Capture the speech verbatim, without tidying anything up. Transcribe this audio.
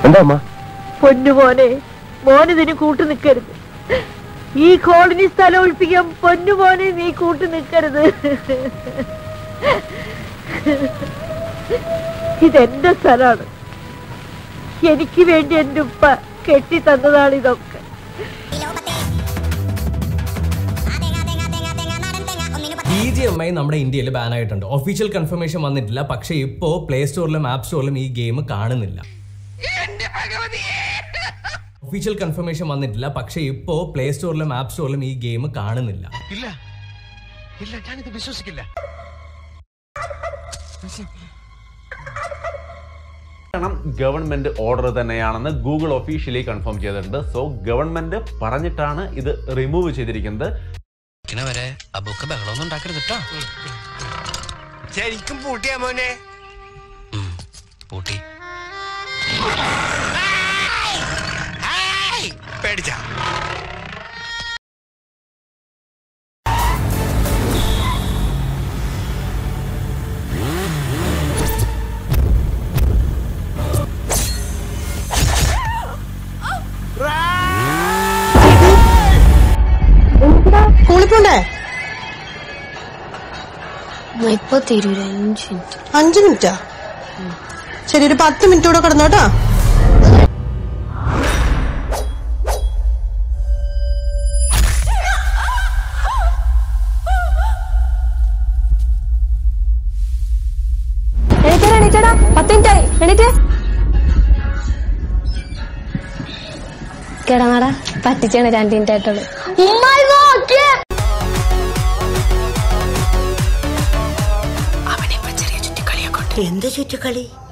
പൊന്നുമോനെ, മോനിതിന് കൂട്ടു നിൽക്കരുത്. ഈ കോളനി സ്ഥലം ഒഴിപ്പിക്കാൻ പൊന്നുമോനെ നീ കൂട്ടു നിൽക്കരുത്. ഇതെന്റെ സ്ഥലമാണ്. എനിക്ക് വേണ്ടി എന്റെ ഉപ്പ കെട്ടി തന്നതാണ് ഇതൊക്കെ. B G M I നമ്മുടെ ഇന്ത്യയിൽ ബാൻ ആയിട്ടുണ്ട്. ഒഫീഷ്യൽ കൺഫർമേഷൻ വന്നിട്ടില്ല. പക്ഷേ ഇപ്പോ പ്ലേ സ്റ്റോറിലും ആപ്പ് സ്റ്റോറിലും ഈ ഗെയിം കാണുന്നില്ല. ഒഫീഷ്യൽ കൺഫർമേഷൻ വന്നിട്ടില്ല. പക്ഷേ ഇപ്പോ പ്ലേ സ്റ്റോറിലും ആപ്പ് സ്റ്റോറിലും ഈ ഗെയിം കാണുന്നില്ല. ഇല്ല ഇല്ല, ഞാനിത് വിശ്വസിക്കില്ല. ഗവൺമെന്റ് ഓർഡർ തന്നെയാണെന്ന് ഗൂഗിൾ ഒഫീഷ്യലി കൺഫേം ചെയ്തിട്ടുണ്ട്. സോ ഗവൺമെന്റ് പറഞ്ഞിട്ടാണ് ഇത് റിമൂവ് ചെയ്തിരിക്കുന്നത്. വരെ അബുക്ക് ബഹളമൊന്നും ഉണ്ടാക്കരുത് കേട്ടോ. ശരിക്കും പൂട്ടിയാ മോനെ? പൂട്ടി. പേടിച്ച കൂളിപ്പോണ്ടേ? ഇപ്പൊ തരൂല. അഞ്ചു മിനിറ്റ്. അഞ്ചു മിനിറ്റാ? ശരി, ഒരു പത്ത് മിനിറ്റ് കൂടെ കിടന്നോട്ടാ. എണീറ്റേടാ എണീറ്റേടാ, പത്ത് മിനിറ്റായി. എണീറ്റേ കിടന്നാടാ. പറ്റിച്ചാണ് രണ്ട് മിനിറ്റ് ആയിട്ടുള്ളൂ. എന്ത് ചുറ്റുകളി?